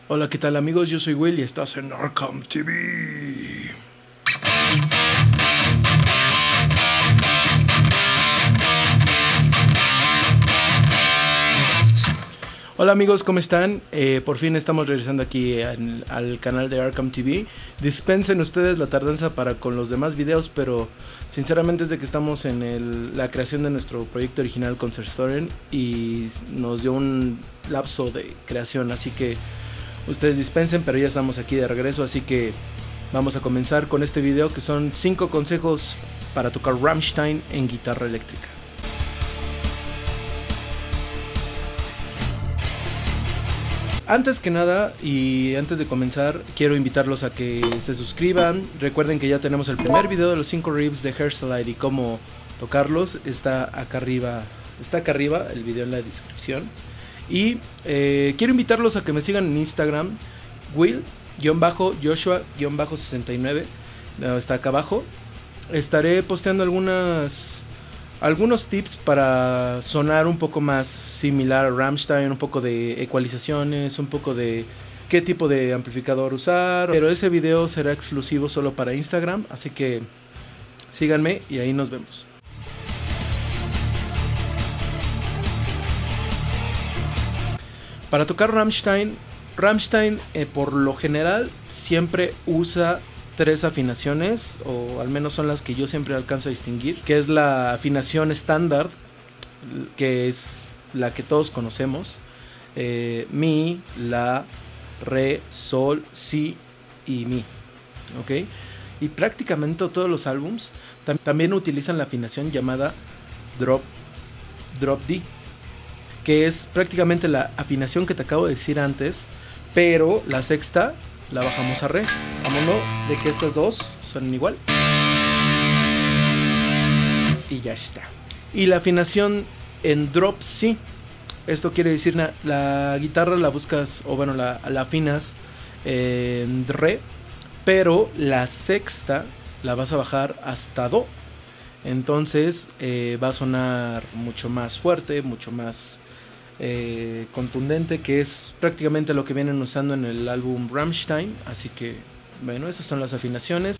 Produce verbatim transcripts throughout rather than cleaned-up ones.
Hola, ¿qué tal amigos? Yo soy Will y estás en Arkham T V. Hola amigos, ¿cómo están? Eh, por fin estamos regresando aquí en, al canal de Arkham T V. Dispensen ustedes la tardanza para con los demás videos, pero sinceramente es de que estamos en el, la creación de nuestro proyecto original con Serstoren y nos dio un lapso de creación, así que ustedes dispensen, pero ya estamos aquí de regreso, así que vamos a comenzar con este video que son cinco consejos para tocar Rammstein en guitarra eléctrica. Antes que nada y antes de comenzar, quiero invitarlos a que se suscriban. Recuerden que ya tenemos el primer video de los cinco riffs de Hairslide y cómo tocarlos. Está acá arriba, está acá arriba el video en la descripción. Y eh, quiero invitarlos a que me sigan en Instagram, Will-Joshua sesenta y nueve, está acá abajo. Estaré posteando algunas... algunos tips para sonar un poco más similar a Rammstein, un poco de ecualizaciones, un poco de qué tipo de amplificador usar. Pero ese video será exclusivo solo para Instagram, así que síganme y ahí nos vemos. Para tocar Rammstein, Rammstein eh, por lo general siempre usa tres afinaciones, o al menos son las que yo siempre alcanzo a distinguir, que es la afinación estándar, que es la que todos conocemos, eh, mi, la, re, sol, si y mi, ¿ok? Y prácticamente todos los álbums tam también utilizan la afinación llamada drop, drop D, que es prácticamente la afinación que te acabo de decir antes, pero la sexta la bajamos a re. Vámonos de que estas dos suenan igual. Y ya está. Y la afinación en drop C. Esto quiere decir la, la guitarra la buscas, o bueno, la, la afinas en re, pero la sexta la vas a bajar hasta do. Entonces eh, va a sonar mucho más fuerte, mucho más Eh, contundente, que es prácticamente lo que vienen usando en el álbum Rammstein. Así que bueno, esas son las afinaciones.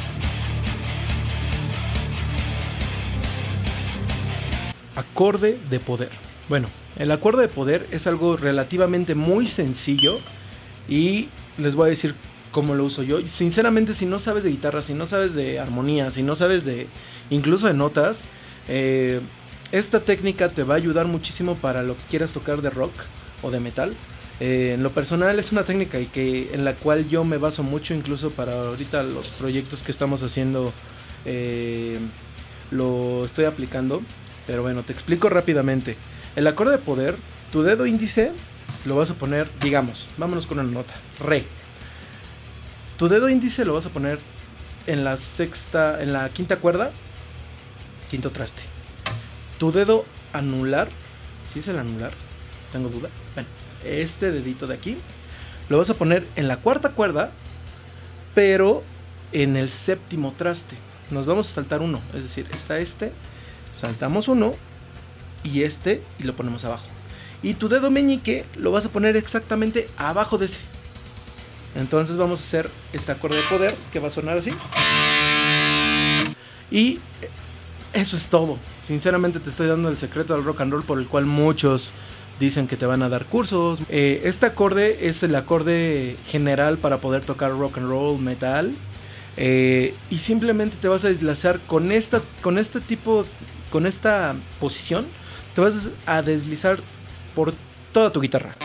Acorde de poder. Bueno, el acorde de poder es algo relativamente muy sencillo y les voy a decir cómo lo uso yo. Sinceramente, si no sabes de guitarra, si no sabes de armonía, si no sabes de incluso de notas, eh, esta técnica te va a ayudar muchísimo para lo que quieras tocar de rock o de metal. Eh, en lo personal es una técnica y que, en la cual yo me baso mucho, incluso para ahorita los proyectos que estamos haciendo, eh, lo estoy aplicando. Pero bueno, te explico rápidamente. El acorde de poder, tu dedo índice lo vas a poner, digamos, vámonos con una nota, re. Tu dedo índice lo vas a poner en la sexta, en la quinta cuerda, quinto traste. Tu dedo anular, ¿sí es el anular? Tengo duda. Bueno, este dedito de aquí lo vas a poner en la cuarta cuerda, pero en el séptimo traste. Nos vamos a saltar uno, es decir, está este, saltamos uno y este y lo ponemos abajo. Y tu dedo meñique lo vas a poner exactamente abajo de ese. Entonces vamos a hacer este acorde de poder que va a sonar así. Y eso es todo. Sinceramente te estoy dando el secreto del rock and roll, por el cual muchos dicen que te van a dar cursos. Eh, este acorde es el acorde general para poder tocar rock and roll, metal. Eh, y simplemente te vas a deslizar con esta, con este tipo, con esta posición. Te vas a deslizar por toda tu guitarra.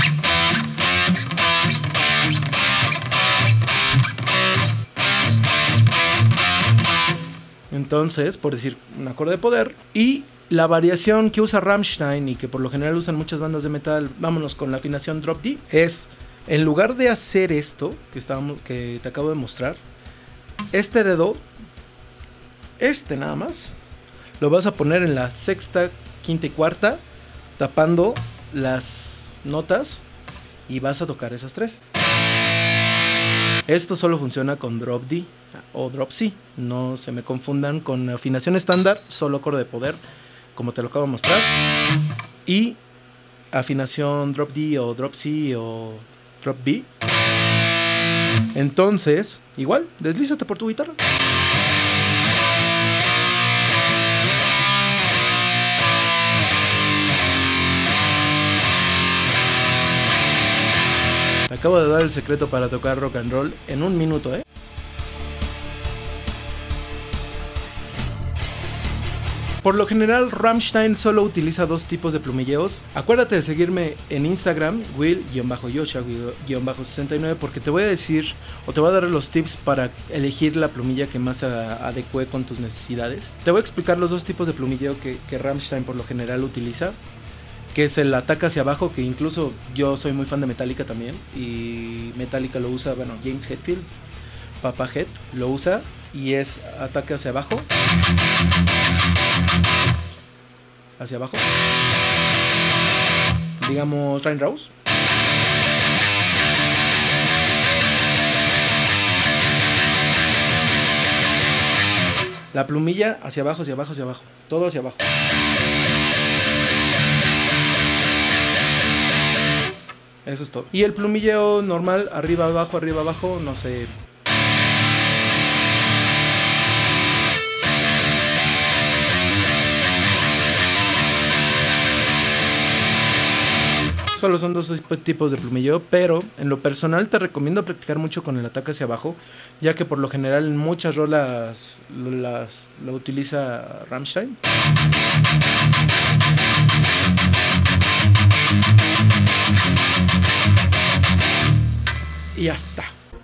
Entonces, por decir, un acorde de poder. Y la variación que usa Rammstein y que por lo general usan muchas bandas de metal, vámonos con la afinación drop D, es, en lugar de hacer esto que, estábamos, que te acabo de mostrar, este dedo, este nada más, lo vas a poner en la sexta, quinta y cuarta, tapando las notas, y vas a tocar esas tres. Esto solo funciona con drop D o drop C, no se me confundan con afinación estándar, solo acorde de poder, como te lo acabo de mostrar, y afinación drop D o drop C o drop B. Entonces, igual, deslízate por tu guitarra. Te acabo de dar el secreto para tocar rock and roll en un minuto, ¿eh? Por lo general, Rammstein solo utiliza dos tipos de plumilleos. Acuérdate de seguirme en Instagram, will-yosha sesenta y nueve, porque te voy a decir o te voy a dar los tips para elegir la plumilla que más adecue con tus necesidades. Te voy a explicar los dos tipos de plumilleo que, que Rammstein por lo general utiliza, que es el ataque hacia abajo, que incluso yo soy muy fan de Metallica también, y Metallica lo usa, bueno, James Hetfield, Papa Head, lo usa, y es ataque hacia abajo. Hacia abajo. Digamos Train Rose. La plumilla hacia abajo, hacia abajo, hacia abajo. Todo hacia abajo. Eso es todo. Y el plumilleo normal, arriba, abajo, arriba, abajo, no sé. Solo son dos tipos de plumilleo, pero en lo personal te recomiendo practicar mucho con el ataque hacia abajo, ya que por lo general en muchas rolas las, lo utiliza Rammstein. Y ya está.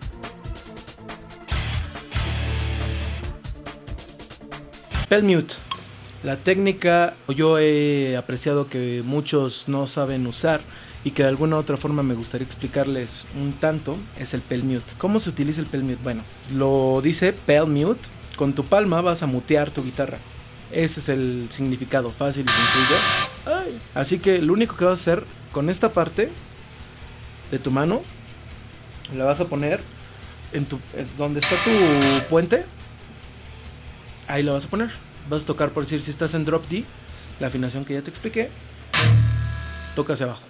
Pel mute. La técnica yo he apreciado que muchos no saben usar y que de alguna u otra forma me gustaría explicarles un tanto, es el pel mute. ¿Cómo se utiliza el pel mute? Bueno, lo dice pel mute, con tu palma vas a mutear tu guitarra. Ese es el significado, fácil y sencillo. Ay. Así que lo único que vas a hacer con esta parte de tu mano, la vas a poner en tu, donde está tu puente, ahí la vas a poner. Vas a tocar, por decir, si estás en drop D, la afinación que ya te expliqué, toca hacia abajo.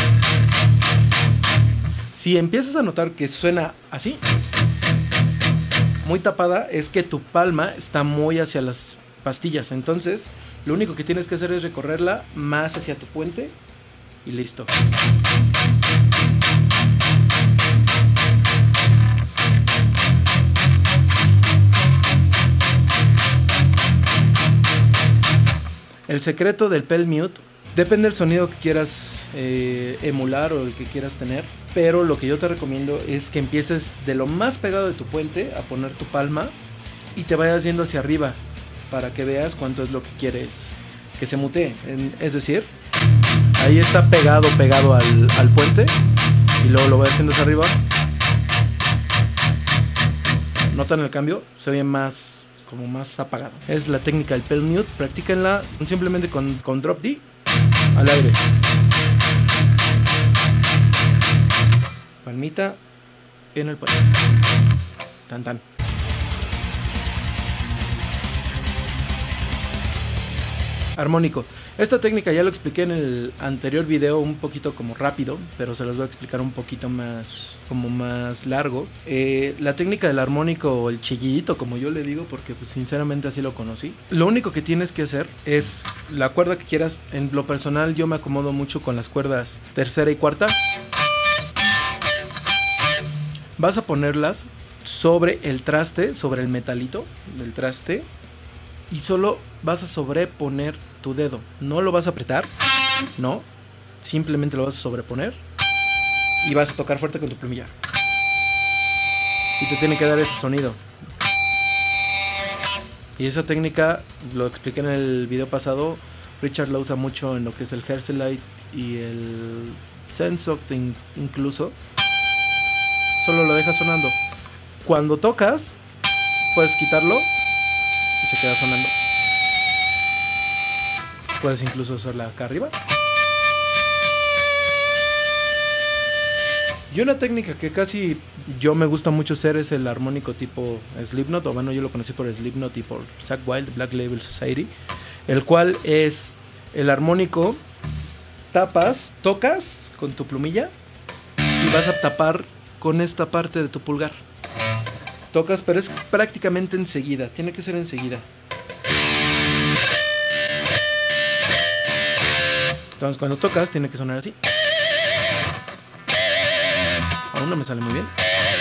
Si empiezas a notar que suena así, muy tapada, es que tu palma está muy hacia las pastillas. Entonces, lo único que tienes que hacer es recorrerla más hacia tu puente y listo. El secreto del pel mute depende del sonido que quieras eh, emular o el que quieras tener, pero lo que yo te recomiendo es que empieces de lo más pegado de tu puente a poner tu palma y te vayas yendo hacia arriba para que veas cuánto es lo que quieres que se mutee. Es decir, ahí está pegado, pegado al, al puente y luego lo voy haciendo hacia arriba. ¿Notan el cambio? Se oye más... como más apagado. Es la técnica del pel mute. Practíquenla simplemente con, con drop D al aire. Palmita en el puente. Tan tan. Armónico. Esta técnica ya lo expliqué en el anterior video un poquito como rápido, pero se los voy a explicar un poquito más, como más largo. Eh, la técnica del armónico o el chillidito, como yo le digo, porque pues, sinceramente así lo conocí. Lo único que tienes que hacer es la cuerda que quieras. En lo personal yo me acomodo mucho con las cuerdas tercera y cuarta. Vas a ponerlas sobre el traste, sobre el metalito del traste. Y solo vas a sobreponer tu dedo. No lo vas a apretar, no. Simplemente lo vas a sobreponer. Y vas a tocar fuerte con tu plumilla. Y te tiene que dar ese sonido. Y esa técnica, lo expliqué en el video pasado, Richard la usa mucho en lo que es el Herselite y el Sensoft incluso. Solo lo dejas sonando. Cuando tocas, puedes quitarlo y se queda sonando. Puedes incluso hacerla acá arriba. Y una técnica que casi yo me gusta mucho hacer es el armónico tipo Slipknot, o bueno, yo lo conocí por Slipknot y por Zakk Wylde, Black Label Society, el cual es el armónico, tapas, tocas con tu plumilla y y vas a tapar con esta parte de tu pulgar. Tocas, pero es prácticamente enseguida, tiene que ser enseguida. Entonces cuando tocas tiene que sonar así. Aún no me sale muy bien.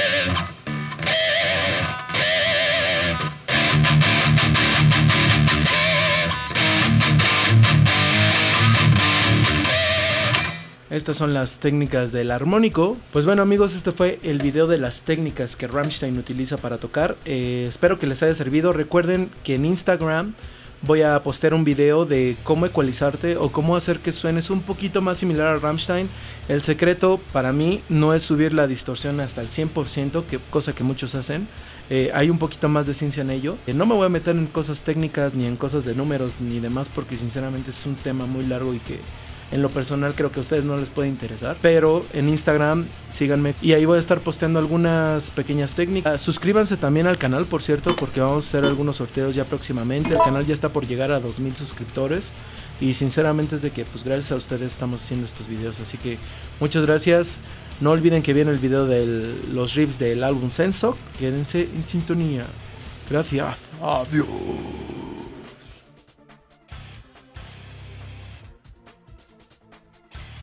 Estas son las técnicas del armónico. Pues bueno amigos, este fue el video de las técnicas que Rammstein utiliza para tocar. eh, Espero que les haya servido. Recuerden que en Instagram voy a postear un video de cómo ecualizarte o cómo hacer que suenes un poquito más similar a Rammstein. El secreto para mí no es subir la distorsión hasta el cien por ciento, que, cosa que muchos hacen. Eh, hay un poquito más de ciencia en ello. Eh, no me voy a meter en cosas técnicas ni en cosas de números ni demás, porque sinceramente es un tema muy largo y que en lo personal creo que a ustedes no les puede interesar. Pero en Instagram síganme y ahí voy a estar posteando algunas pequeñas técnicas. Suscríbanse también al canal, por cierto, porque vamos a hacer algunos sorteos ya próximamente. El canal ya está por llegar a dos mil suscriptores y sinceramente es de que pues gracias a ustedes estamos haciendo estos videos. Así que muchas gracias. No olviden que viene el video de los riffs del álbum Senso. Quédense en sintonía. Gracias. Adiós.